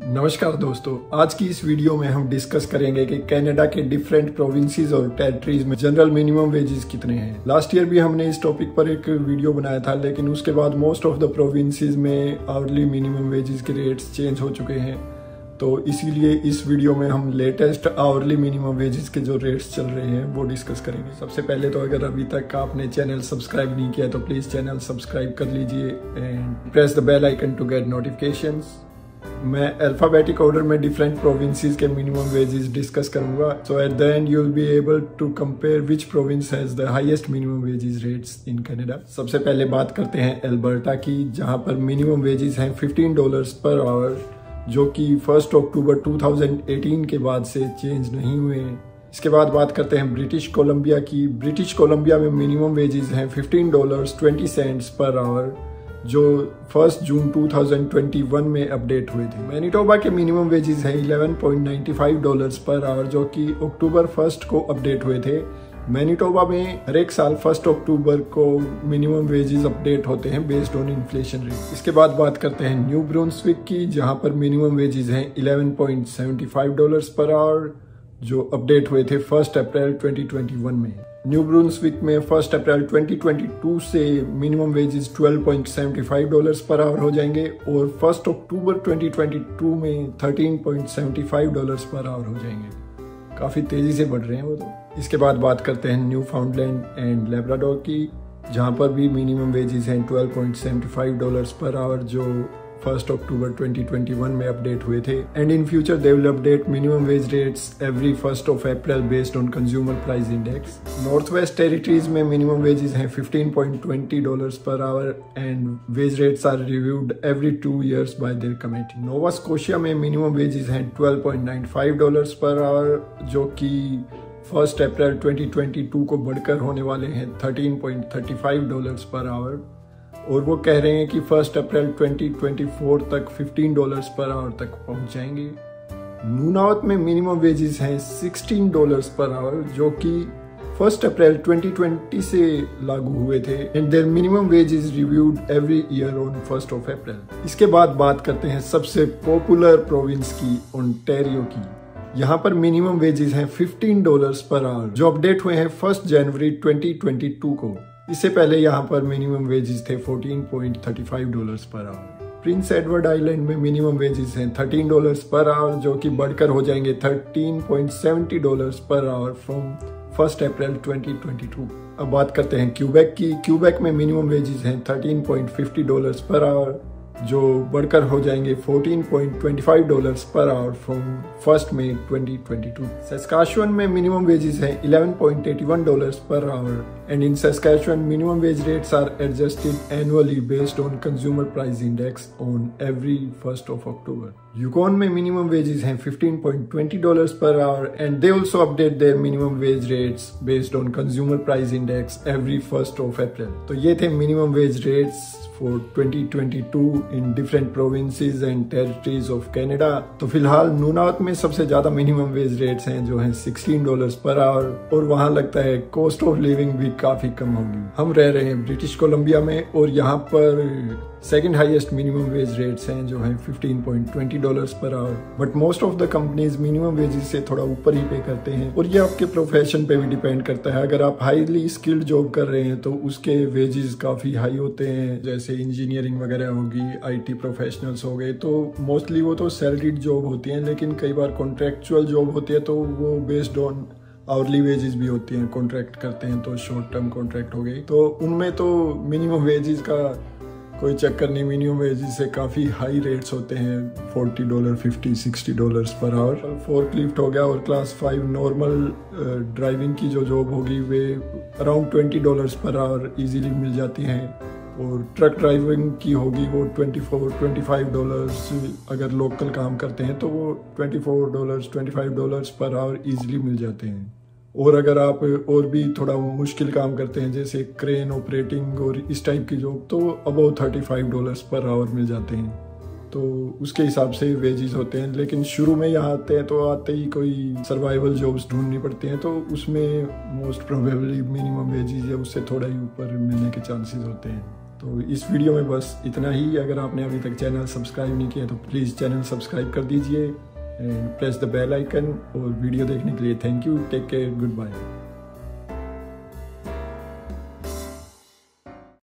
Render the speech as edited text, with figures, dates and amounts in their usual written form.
नमस्कार दोस्तों, आज की इस वीडियो में हम डिस्कस करेंगे कि कनाडा के डिफरेंट प्रोविंसेस और टेरिटरीज में जनरल मिनिमम वेजेस कितने हैं। लास्ट ईयर भी हमने इस टॉपिक पर एक वीडियो बनाया था, लेकिन उसके बाद मोस्ट ऑफ द प्रोविंसेस में आवरली मिनिमम वेजेस के रेट्स चेंज हो चुके हैं। तो इसीलिए इस वीडियो में हम लेटेस्ट आवरली मिनिमम वेजेस के जो रेट्स चल रहे हैं वो डिस्कस करेंगे। सबसे पहले तो अगर अभी तक आपने चैनल सब्सक्राइब नहीं किया तो प्लीज चैनल सब्सक्राइब कर लीजिए and press the bell icon to get notifications. मैं अल्फाबेटिक ऑर्डर में डिफरेंट प्रोविंसेस के मिनिमम वेजेस डिस्कस करूंगा, so at the end you will be able to compare which province has the highest minimum wages rates in Canada. सबसे पहले बात करते हैं Alberta की, जहां पर मिनिमम वेजेस हैं $15 पर आवर, जो कि 1 अक्टूबर 2018 के बाद से चेंज नहीं हुए हैं। इसके बाद बात करते हैं ब्रिटिश कोलंबिया की। ब्रिटिश कोलंबिया में मिनिमम वेजेस हैं $15.20 पर आवर, जो 1 जून 2021 में अपडेट हुए थे। मैनिटोबा के मिनिमम वेजेस हैं $11.95 पर आवर, जो कि अक्टूबर 1 को अपडेट हुए थे। मैनिटोबा में हर एक साल 1 अक्टूबर को मिनिमम वेजेस अपडेट होते हैं बेस्ड ऑन इन्फ्लेशन रेट। इसके बाद बात करते हैं न्यू ब्रुंसविक की, जहां पर मिनिमम वेजेस हैं $11.75 पर आवर, जो अपडेट हुए थे 1 अप्रैल 2021 में। न्यू ब्रुंसविक में 1 अप्रैल 2022 से मिनिमम वेजेस $12.75 पर आवर हो जाएंगे और 1 अक्टूबर 2022 में $13.75 पर आवर हो जाएंगे। काफी तेजी से बढ़ रहे हैं वो तो। इसके बाद बात करते हैं न्यू फाउंडलैंड एंड लेब्राडोर की, जहां पर भी मिनिमम वेजेस हैं $12.75 पर आवर, जो 1 अक्टूबर 2021 में अपडेट हुए थे। And in future they will update minimum wage rates every 1 April based on consumer price index. North West Territories में मिनिमम वेजेस हैं $15.20 per hour and wage rates are reviewed every 2 years by their committee. Nova Scotia में minimum wages हैं $12.95 per hour, जो कि 1 अप्रैल 2022 को बढ़कर होने वाले हैं $13.35 पर आवर, और वो कह रहे हैं कि 1 अप्रैल 2024 तक $15 पर आवर तक पहुंच जाएंगे। नूनावत में मिनिमम वेजेस हैं $16 पर आवर, जो कि 1 अप्रैल 2020 से लागू हुए थे and their minimum wages reviewed every year on 1 April. इसके बाद बात करते हैं सबसे पॉपुलर प्रोविंस की, ओंटारियो की। यहाँ पर मिनिमम वेजेस हैं $15 पर आवर, जो अपडेट हुए हैं 1 जनवरी 2022 को। इससे पहले यहाँ पर मिनिमम वेजेस थे $14.35 per hour. Prince Edward Island में मिनिमम वेजेस हैं $13 पर आवर, जो कि बढ़कर हो जाएंगे $13.70 पर आवर फ्रॉम 1 अप्रैल 2022। अब बात करते हैं क्यूबेक की। क्यूबेक में मिनिमम वेजेस हैं $13.50 पर आवर, जो बढ़कर हो जाएंगे $14.25 पर आवर फ्रॉम 1 मई 2022। सस्काचुअन में मिनिमम वेजेस हैं $11.81 per hour and in Saskatchewan minimum wage rates are adjusted annually based on consumer price index on every 1 October. Yukon में मिनिमम वेजेस हैं $15.20 per hour and they also update their minimum wage rates based on consumer price index every 1 April. तो ये थे minimum wage rates for 2022 in different provinces and territories of Canada। तो फिलहाल नूनावत में सबसे ज्यादा मिनिमम वेज रेट्स हैं, जो हैं $16 पर आवर, और वहां लगता है कॉस्ट ऑफ लिविंग भी काफी कम होगी। हम रह रहे हैं ब्रिटिश कोलंबिया में और यहाँ पर second highest minimum wage rates हैं, जो हैं $15.20 per hour. But most of the companies minimum wages से थोड़ा ऊपर ही पे करते हैं, और ये आपके प्रोफेशन पे भी डिपेंड करता है। अगर आप हाईली स्किल्ड जॉब कर रहे हैं तो उसके वेजेस काफी हाई होते हैं, जैसे इंजीनियरिंग वगैरह होगी, IT प्रोफेशनल्स हो गए, तो मोस्टली वो तो सैलरीड जॉब होती हैं। लेकिन कई बार कॉन्ट्रैक्चुअल जॉब होती है तो वो बेस्ड ऑन आवरली वेजेस भी होती हैं। कॉन्ट्रैक्ट करते हैं तो शॉर्ट टर्म कॉन्ट्रैक्ट हो गई, तो उनमें तो मिनिमम वेजेस का कोई चक्कर नहीं। मिनिमम वेजेस से काफ़ी हाई रेट्स होते हैं, $40, $50, $60 पर आवर। फोर्कलिफ्ट हो गया और क्लास 5 नॉर्मल ड्राइविंग की जो जॉब होगी way around $20 per hour easily मिल जाती हैं, और ट्रक ड्राइविंग की होगी वो $24-25। अगर लोकल काम करते हैं तो वो $24-25 पर आवर इजीली मिल जाते हैं। और अगर आप और भी थोड़ा मुश्किल काम करते हैं, जैसे क्रेन ऑपरेटिंग और इस टाइप की जॉब, तो अबाउट $35 पर आवर मिल जाते हैं। तो उसके हिसाब से वेजेस होते हैं। लेकिन शुरू में यहाँ आते हैं तो आते ही कोई सर्वाइवल जॉब्स ढूंढनी पड़ती हैं, तो उसमें मोस्ट प्रोबेबली मिनिमम वेजेस या उससे थोड़ा ही ऊपर मिलने के चांसेस होते हैं। तो इस वीडियो में बस इतना ही। अगर आपने अभी तक चैनल सब्सक्राइब नहीं किया तो प्लीज़ चैनल सब्सक्राइब कर दीजिए and press the bell icon. और वीडियो देखने के लिए thank you, take care, good bye.